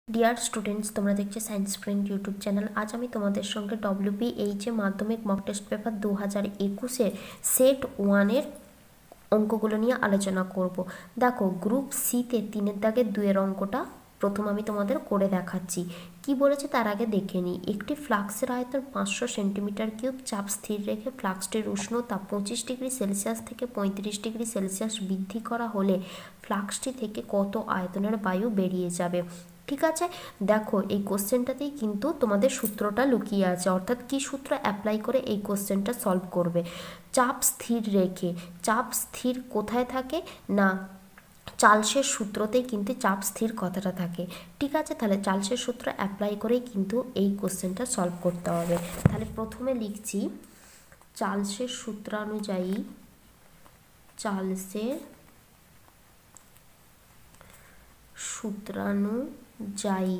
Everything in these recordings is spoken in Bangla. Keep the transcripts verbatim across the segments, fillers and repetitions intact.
ডিয়ার স্টুডেন্টস, তোমরা দেখছো সায়েন্স ফ্রেন্ড ইউটিউব চ্যানেল। আজ আমি তোমাদের সঙ্গে ডব্লিউবিএইচ এ মাধ্যমিক মক টেস্ট পেপার দু হাজার একুশের সেট ওয়ানের অঙ্কগুলো নিয়ে আলোচনা করব। দেখো, গ্রুপ সিতে তিনের দাগের দুয়ের অঙ্কটা প্রথম আমি তোমাদের করে দেখাচ্ছি। কি বলেছে তার আগে দেখে নিই। একটি ফ্লাক্সের আয়তন পাঁচশো সেন্টিমিটার কিউব, চাপ স্থির রেখে ফ্লাক্সটির উষ্ণতা পঁচিশ ডিগ্রি সেলসিয়াস থেকে পঁয়ত্রিশ ডিগ্রি সেলসিয়াস বৃদ্ধি করা হলে ফ্লাক্সটি থেকে কত আয়তনের বায়ু বেরিয়ে যাবে। ঠিক আছে, দেখো এই কোশ্চেনটাতেই কিন্তু তোমাদের সূত্রটা লুকিয়ে আছে, অর্থাৎ কি সূত্র অ্যাপ্লাই করে এই কোশ্চেনটা সলভ করবে। চাপ স্থির রেখে, চাপ স্থির কোথায় থাকে না চার্লসের সূত্রতেই কিন্তু চাপ স্থির কথাটা থাকে। ঠিক আছে, তাহলে চার্লসের সূত্র অ্যাপ্লাই করেই কিন্তু এই কোশ্চেনটা সলভ করতে হবে। তাহলে প্রথমে লিখছি চার্লসের সূত্রানুযায়ী, চার্লসের সূত্রানুযায়ী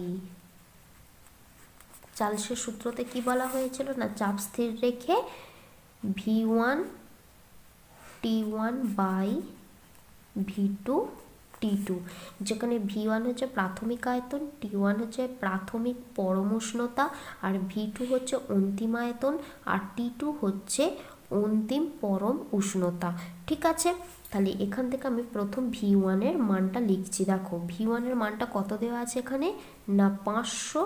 চার্লসের সূত্রতে কি বলা হয়েছিল না চাপ স্থির রেখে V one T one by V two T two, যেখানে ভি ওয়ান হচ্ছে প্রাথমিক আয়তন, টি ওয়ান হচ্ছে প্রাথমিক পরম উষ্ণতা, আর ভি টু হচ্ছে অন্তিম আয়তন, আর টি টু হচ্ছে অন্তিম পরম উষ্ণতা। ঠিক আছে, তাহলে এখান থেকে আমি প্রথম ভি ওয়ানের মানটা লিখছি। দেখো ভি ওয়ানের মানটা কত দেওয়া আছে এখানে না পাঁচশো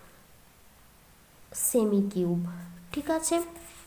সেমি কিউব। ঠিক আছে,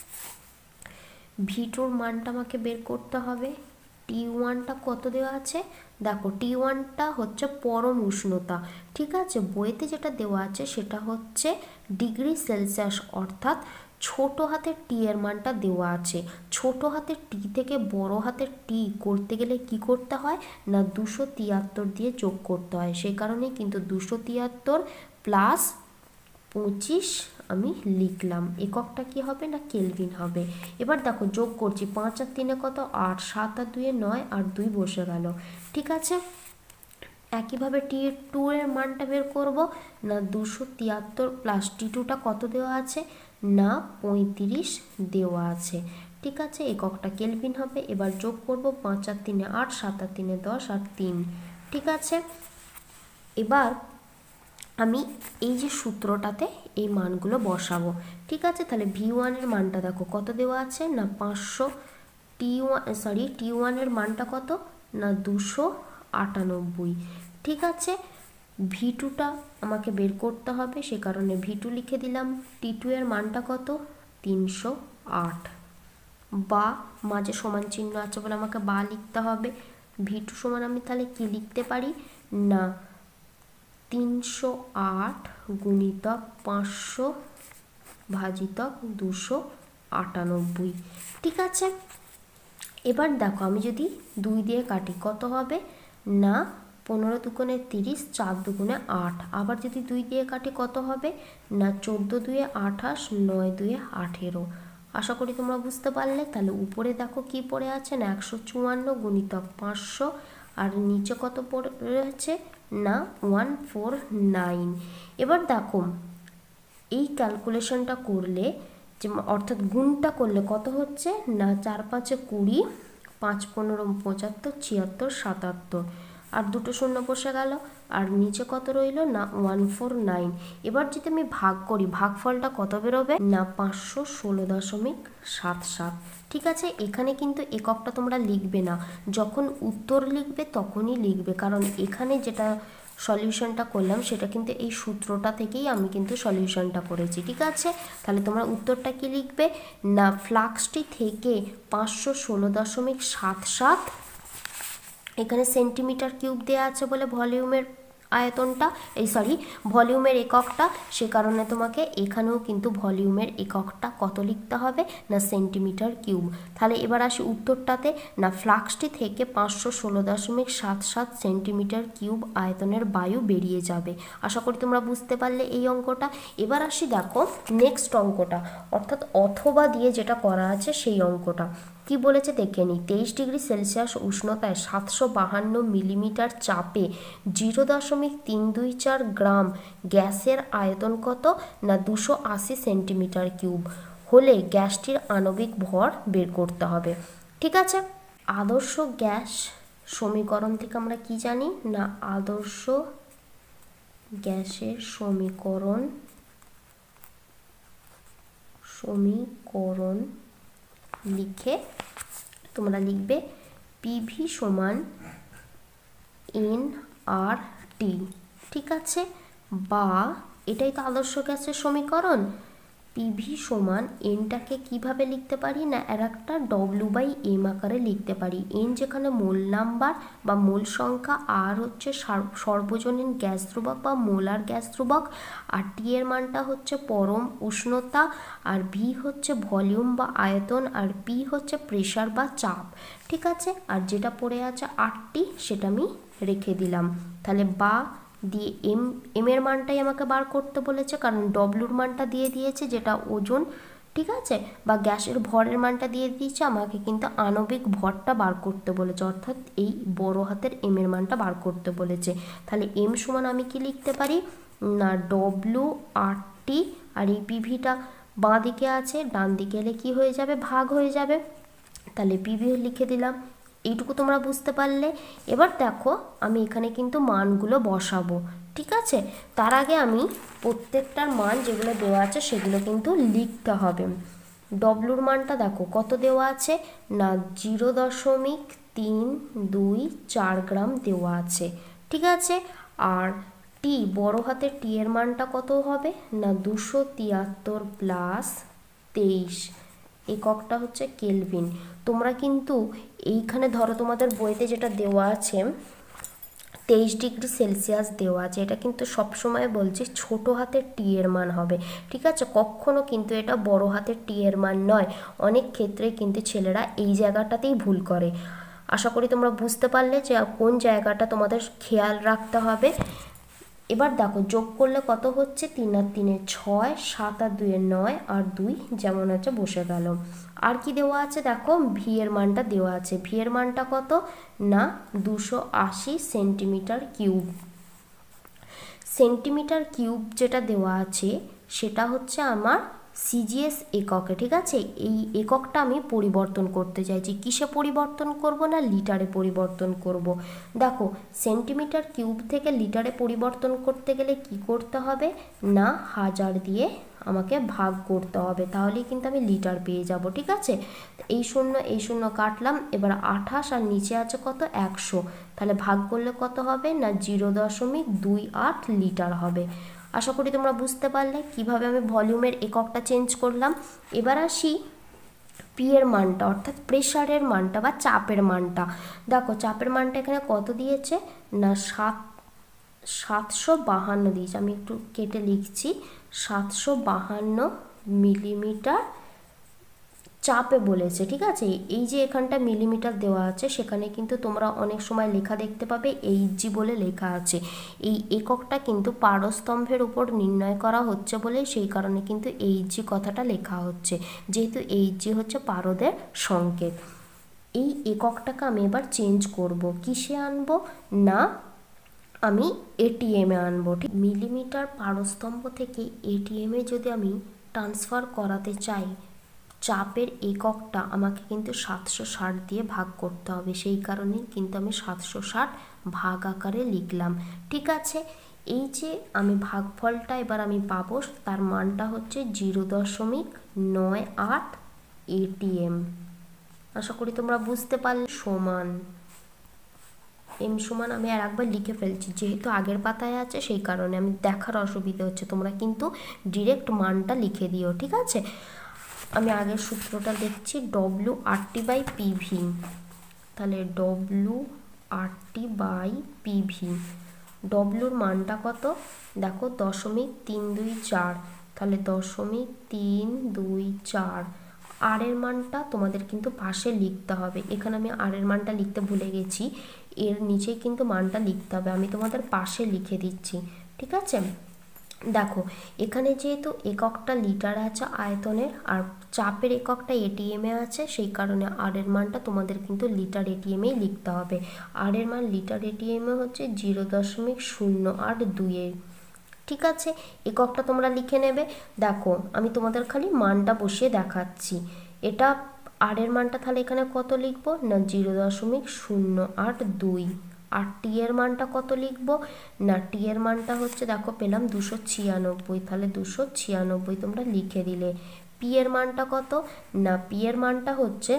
ভি টুর মানটা আমাকে বের করতে হবে। টি ওয়ানটা কত দেওয়া আছে, দেখো টি ওয়ানটা হচ্ছে পরম উষ্ণতা। ঠিক আছে, বইতে যেটা দেওয়া আছে সেটা হচ্ছে ডিগ্রি সেলসিয়াস, অর্থাৎ ছোট হাতের টি এর মানটা দেওয়া আছে। ছোট হাতের টি থেকে বড় হাতের টি করতে গেলে কি করতে হয় না দুশো তিয়াত্তর দিয়ে যোগ করতে হয়। সেই কারণেই কিন্তু দুশো তিয়াত্তর প্লাস পঁচিশ আমি লিখলাম। এককটা কি হবে না কেলভিন হবে। এবার দেখো যোগ করছি, পাঁচ আর তিনে কত আট, সাত আর দুয়ে নয়, আর দুই বসে গেল। ঠিক আছে, একইভাবে টি টু এর মানটা বের করব না দুশো তিয়াত্তর প্লাস টি টুটা কত দেওয়া আছে না পঁয়ত্রিশ দেওয়া আছে। ঠিক আছে, এককটা কেলভিন হবে। এবার যোগ করব, পাঁচ আর তিনে আট, সাত আর তিনে দশ, আর তিন। ঠিক আছে, এবার আমি এই যে সূত্রটাতে এই মানগুলো বসাবো। ঠিক আছে, তাহলে ভি ওয়ানের মানটা দেখো কত দেওয়া আছে না পাঁচশো, টি ওয়ান সরি টি ওয়ানের মানটা কত না দুশো আটানব্বই। ঠিক আছে, ভি টুটা আমাকে বের করতে হবে, সে কারণে ভি টু লিখে দিলাম। টি টু এর মানটা কত তিনশো আট, বা মাঝে সমান চিহ্ন আছে বলে আমাকে বা লিখতে হবে। ভি টু সমান আমি তাহলে কি লিখতে পারি না তিনশো আট গুণিতক পাঁচশো ভাজিতক দুশো আটানব্বই। ঠিক আছে, এবার দেখো আমি যদি দুই দিয়ে কাটি কত হবে না পনেরো দুগুণে তিরিশ, চার দুগুণে আট। আবার যদি দুই দিয়ে কাটি কত হবে না চোদ্দো দুয়ে আঠাশ, নয় দুয়ে আঠেরো। আশা করি তোমরা বুঝতে পারলে। তাহলে উপরে দেখো কি পড়ে আছে না একশো চুয়ান্ন গুণিতক পাঁচশো, আর নিচে কত পড়ে রয়েছে না ওয়ান ফোর নাইন। এবার দেখো এই ক্যালকুলেশনটা করলে যে অর্থাৎ গুণটা করলে কত হচ্ছে না চার পাঁচে কুড়ি, পাঁচ পনেরো পঁচাত্তর, ছিয়াত্তর, সাতাত্তর, আর দুটো শূন্য বসে গেল, আর নিচে কত রইল না ওয়ান ফোর নাইন। এবার যদি আমি ভাগ করি ভাগফলটা কত বেরোবে না পাঁচশো ষোলো দশমিক সাত সাত। ঠিক আছে, এখানে কিন্তু এককটা তোমরা লিখবে না, যখন উত্তর লিখবে তখনই লিখবে, কারণ এখানে যেটা সলিউশনটা করলাম সেটা কিন্তু এই সূত্রটা থেকেই আমি কিন্তু সলিউশনটা করেছি। ঠিক আছে, তাহলে তোমরা উত্তরটা কি লিখবে না ফ্লাক্সটি থেকে পাঁচশো ষোলো দশমিক সাত সাত, এখানে সেন্টিমিটার কিউব দেওয়া আছে বলে ভলিউমের আয়তনটা এই সরি ভলিউমের এককটা, সে কারণে তোমাকে এখানেও কিন্তু ভলিউমের এককটা কত লিখতে হবে না সেন্টিমিটার কিউব। তাহলে এবার আসি উত্তরটাতে না ফ্লাক্সটি থেকে পাঁচশো ষোলো দশমিক সাত সাত সেন্টিমিটার কিউব আয়তনের বায়ু বেরিয়ে যাবে। আশা করি তোমরা বুঝতে পারলে এই অঙ্কটা। এবার আসি দেখো নেক্সট অঙ্কটা, অর্থাৎ অথবা দিয়ে যেটা করা আছে সেই অঙ্কটা কি বলেছে দেখে নিই। তেইশ ডিগ্রি সেলসিয়াস উষ্ণতায় সাতশো বাহান্ন মিলিমিটার চাপে জিরো দশমিক তিন দুই চার গ্রাম গ্যাসের আয়তন কত না দুশো আশি সেন্টিমিটার কিউব হলে গ্যাসটির আণবিক ভর বের করতে হবে। ঠিক আছে, আদর্শ গ্যাস সমীকরণ থেকে আমরা কি জানি না আদর্শ গ্যাসের সমীকরণ সমীকরণ লিখে তোমরা লিখবে পিভি সমান এন আর টি, ঠিক আছে? বা এটাই তো আদর্শ গ্যাসের সমীকরণ। পিভি সমান এনটাকে কিভাবে লিখতে পারি না, এর একটা ডব্লিউ বাই এম আকারে লিখতে পারি। এন যেখানে মোল নাম্বার বা মোল সংখ্যা, আর হচ্ছে সর্বজনীন গ্যাস ধ্রুবক বা মোলার গ্যাস ধ্রুবক, আর টি এর মানটা হচ্ছে পরম উষ্ণতা, আর ভি হচ্ছে ভলিউম বা আয়তন, আর পি হচ্ছে প্রেসার বা চাপ, ঠিক আছে? আর যেটা পড়ে আছে আটটি সেটা আমি রেখে দিলাম। তাহলে বা দিয়ে এম এম এর মানটাই আমাকে বার করতে বলেছে, কারণ ডব্লুর মানটা দিয়ে দিয়েছে যেটা ওজন, ঠিক আছে? বা গ্যাসের ভরের মানটা দিয়ে দিয়েছে, আমাকে কিন্তু আণবিক ভরটা বার করতে বলেছে, অর্থাৎ এই বড় হাতের এম এর মানটা বার করতে বলেছে। তাহলে এম সমান আমি কি লিখতে পারি না ডব্লু আর টি, আর এই পিভিটা বাঁ দিকে আছে, ডান দিকে এলে কি হয়ে যাবে, ভাগ হয়ে যাবে। তাহলে পিভি লিখে দিলাম। এইটুকু তোমরা বুঝতে পারলে। এবার দেখো আমি এখানে কিন্তু মানগুলো বসাবো, ঠিক আছে? তার আগে আমি প্রত্যেকটার মান যেগুলো দেওয়া আছে সেগুলো কিন্তু লিখতে হবে। ডব্লুর মানটা দেখো কত দেওয়া আছে না জিরো দশমিক তিন দুই চার গ্রাম দেওয়া আছে, ঠিক আছে? আর টি বড় হাতের টি এর মানটা কত হবে না দুশো তিয়াত্তর প্লাস তেইশ, এককটা হচ্ছে কেলভিন। তোমরা কিন্তু এইখানে ধরো তোমাদের বইতে যেটা দেওয়া আছে তেইশ ডিগ্রি সেলসিয়াস দেওয়া আছে, এটা কিন্তু সবসময় বলছি ছোট হাতের টি এর মান হবে, ঠিক আছে? কখনো কিন্তু এটা বড় হাতের টি এর মান নয়। অনেক ক্ষেত্রে কিন্তু ছেলেরা এই জায়গাটাতেই ভুল করে। আশা করি তোমরা বুঝতে পারলে যে কোন জায়গাটা তোমাদের খেয়াল রাখতে হবে। এবার দেখো যোগ করলে কত হচ্ছে, তিন আর তিনে ছয়, সাত আর দুয়ে নয়, আর দুই যেমন আছে বসে গেল। আর কি দেওয়া আছে দেখো, ভি এর মানটা দেওয়া আছে। ভি এর মানটা কত না দুশো আশি সেন্টিমিটার কিউব। সেন্টিমিটার কিউব যেটা দেওয়া আছে সেটা হচ্ছে আমার সিজিএস এককে, ঠিক আছে? এই এককটা আমি পরিবর্তন করতে চাইছি। কিসে পরিবর্তন করব না লিটারে পরিবর্তন করব। দেখো সেন্টিমিটার কিউব থেকে লিটারে পরিবর্তন করতে গেলে কি করতে হবে না হাজার দিয়ে আমাকে ভাগ করতে হবে, তাহলেই কিন্তু আমি লিটার পেয়ে যাব, ঠিক আছে? এই শূন্য এই শূন্য কাটলাম। এবার আঠাশ আর নিচে আছে কত একশো, তাহলে ভাগ করলে কত হবে না জিরো দশমিক দুই আট লিটার হবে। আশা করি তোমরা বুঝতে পারলে কিভাবে আমি ভলিউমের এককটা চেঞ্জ করলাম। এবার আসি পি এর মানটা, অর্থাৎ প্রেসারের মানটা বা চাপের মানটা। দেখো চাপের মানটা এখানে কত দিয়েছে না সাত সাতশো বাহান্ন দিয়েছে। আমি একটু কেটে লিখছি, সাতশো বাহান্ন মিলিমিটার চাপে বলেছে, ঠিক আছে? এই যে এখানটা মিলিমিটার দেওয়া আছে সেখানে কিন্তু তোমরা অনেক সময় লেখা দেখতে পাবে এইচজি বলে লেখা আছে। এই এককটা কিন্তু পারস্তম্ভের উপর নির্ণয় করা হচ্ছে বলে সেই কারণে কিন্তু এইচজি কথাটা লেখা হচ্ছে, যেহেতু এইচজি হচ্ছে পারদের সংকেত। এই এককটাকে আমি এবার চেঞ্জ করব, কিসে আনবো না আমি এটিএমে আনবো, ঠিক? মিলিমিটার পারস্তম্ভ থেকে এটিএমে যদি আমি ট্রান্সফার করাতে চাই, চাপের এককটা আমাকে কিন্তু সাতশো ষাট দিয়ে ভাগ করতে হবে, সেই কারণেই কিন্তু আমি সাতশো ষাট ভাগ আকারে লিখলাম, ঠিক আছে? এই যে আমি ভাগফলটা এবার আমি পাবো তার মানটা হচ্ছে জিরো দশমিক নয় আট এটিএম। আশা করি তোমরা বুঝতে পারলে। সমান এম সমান আমি আর একবার লিখে ফেলছি, যেহেতু আগের পাতায় আছে সেই কারণে আমি দেখার অসুবিধা হচ্ছে, তোমরা কিন্তু ডিরেক্ট মানটা লিখে দিও, ঠিক আছে? আমি আগের সূত্রটা দেখছি, ডব্লু আরটি বাই পিভি। তাহলে ডব্লু আরটি বাই পিভি, ডব্লুর মানটা কত দেখো দশমিক তিন দুই চার, তাহলে দশমিক তিন দুই চার। আর এর মানটা তোমাদের কিন্তু পাশে লিখতে হবে, এখানে আমি আর এর মানটা লিখতে ভুলে গেছি, এর নিচে কিন্তু মানটা লিখতে হবে, আমি তোমাদের পাশে লিখে দিচ্ছি, ঠিক আছে? দেখো এখানে যেহেতু এককটা লিটার আছে আয়তনের, আর চাপের এককটা এটিএমে আছে, সেই কারণে আর এর মানটা তোমাদের কিন্তু লিটার এটিএমেই লিখতে হবে। আর এর মান লিটার এটিএমে হচ্ছে জিরো দশমিক শূন্য আট দুইয়ের, ঠিক আছে? এককটা তোমরা লিখে নেবে। দেখো আমি তোমাদের খালি মানটা বসিয়ে দেখাচ্ছি। এটা আর এর মানটা তাহলে এখানে কত লিখবো না জিরো দশমিক শূন্য আট দুই, আর টি এর মানটা কত লিখবো না, টি এর মানটা হচ্ছে দেখো পেলাম দুশো ছিয়ানব্বই, তাহলে দুশো ছিয়ানব্বই তোমরা লিখে দিলে। পি এর মানটা কত না, পি এর মানটা হচ্ছে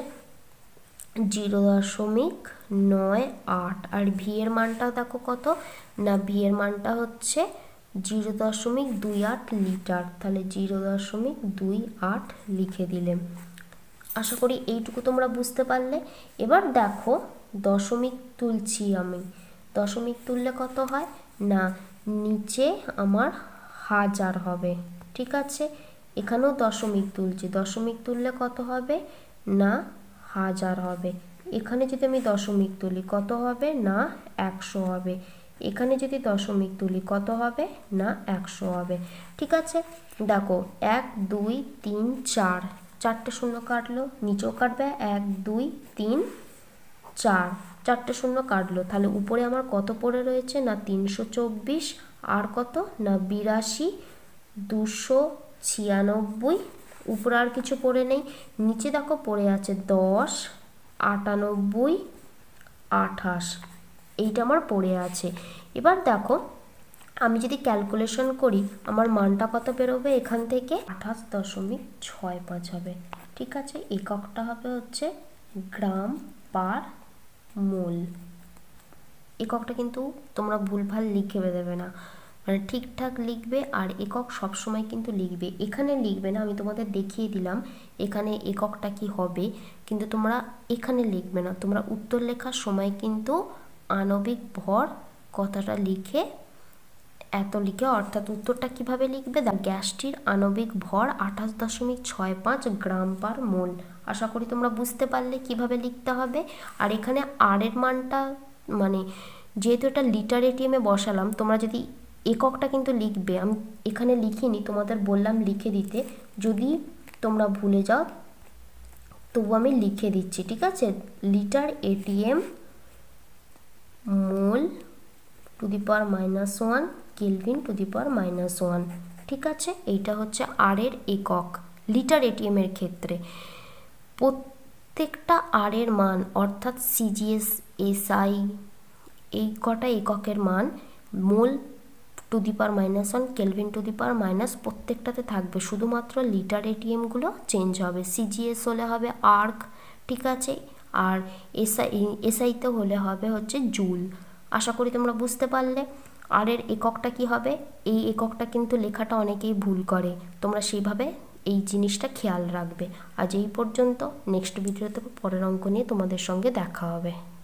জিরো দশমিক নয় আট, আর ভি এর মানটা দেখো কত না, ভি এর মানটা হচ্ছে জিরো দশমিক দুই আট লিটার, তাহলে জিরো দশমিক দুই আট লিখে দিলে। আশা করি এইটুকু তোমরা বুঝতে পারলে। এবার দেখো দশমিক তুলছি আমি, দশমিক তুললে কত হয় না, নিচে আমার হাজার হবে, ঠিক আছে। এখানেও দশমিক তুলছি, দশমিক তুললে কত হবে না হাজার হবে। এখানে যদি আমি দশমিক তুলি কত হবে না একশো হবে। এখানে যদি দশমিক তুলি কত হবে না একশো হবে, ঠিক আছে। দেখো এক দুই তিন চার, চারটে শূন্য কাটলো, নিচেও কাটবে এক দুই তিন চার, চারটে শূন্য কাটলো, তাহলে উপরে আমার কত পড়ে রয়েছে না তিনশো চব্বিশ, আর কত না বিরাশি, দুশো ছিয়ানব্বই, উপরে আর কিছু পড়ে নেই, নিচে দেখো পড়ে আছে দশ, আটানব্বই, আঠাশ, এইটা আমার পড়ে আছে। এবার দেখো আমি যদি ক্যালকুলেশন করি আমার মানটা কত বেরোবে এখান থেকে, আঠাশ দশমিক ছয় পাঁচ হবে, ঠিক আছে। এককটা হবে হচ্ছে গ্রাম পার মোল। এককটা কিন্তু তোমরা ভুলভাল লিখে দেবে না, মানে ঠিকঠাক লিখবে, আর একক সবসময় কিন্তু লিখবে, এখানে লিখবে না, আমি তোমাদের দেখিয়ে দিলাম এখানে এককটা কি হবে, কিন্তু তোমরা এখানে লিখবে না, তোমরা উত্তর লেখার সময় কিন্তু আণবিক ভর কথাটা লিখে এত লিখে, অর্থাৎ উত্তরটা কিভাবে লিখবে, গ্যাসটির আণবিক ভর আঠাশ দশমিক ছয় পাঁচ গ্রাম পার মোল। আশা করি তোমরা বুঝতে পারলে কিভাবে লিখতে হবে। আর এখানে আর এর মানটা মানে যেহেতু এটা লিটার এটিএমে বসালাম, তোমরা যদি এককটা কিন্তু লিখবে, আমি এখানে লিখিনি, তোমাদের বললাম লিখে দিতে, যদি তোমরা ভুলে যাও তবু আমি লিখে দিচ্ছি, ঠিক আছে। Litre ATM mole to the power minus one, kelvin to the power minus one, ঠিক আছে। এইটা হচ্ছে আর এর একক লিটার এটিএম এর ক্ষেত্রে। প্রত্যেকটা আর এর মান অর্থাৎ সিজিএস, এসআই, এই কটা এককের মান mole to the power minus one, kelvin to the power minus প্রত্যেকটাতে থাকবে, শুধুমাত্র লিটার এটিএমগুলো চেঞ্জ হবে। সিজিএস হলে হবে আর্ক, ঠিক আছে, আর এসআই এসআইতে হলে হবে হচ্ছে জুল। আশা করি তোমরা বুঝতে পারলে। আর এর এককটা কি হবে, এই এককটা কিন্তু লেখাটা অনেকেই ভুল করে, তোমরা সেইভাবে এই জিনিসটা খেয়াল রাখবে। আজ এই পর্যন্ত, নেক্সট ভিডিওতে পরের অঙ্ক নিয়ে তোমাদের সঙ্গে দেখা হবে।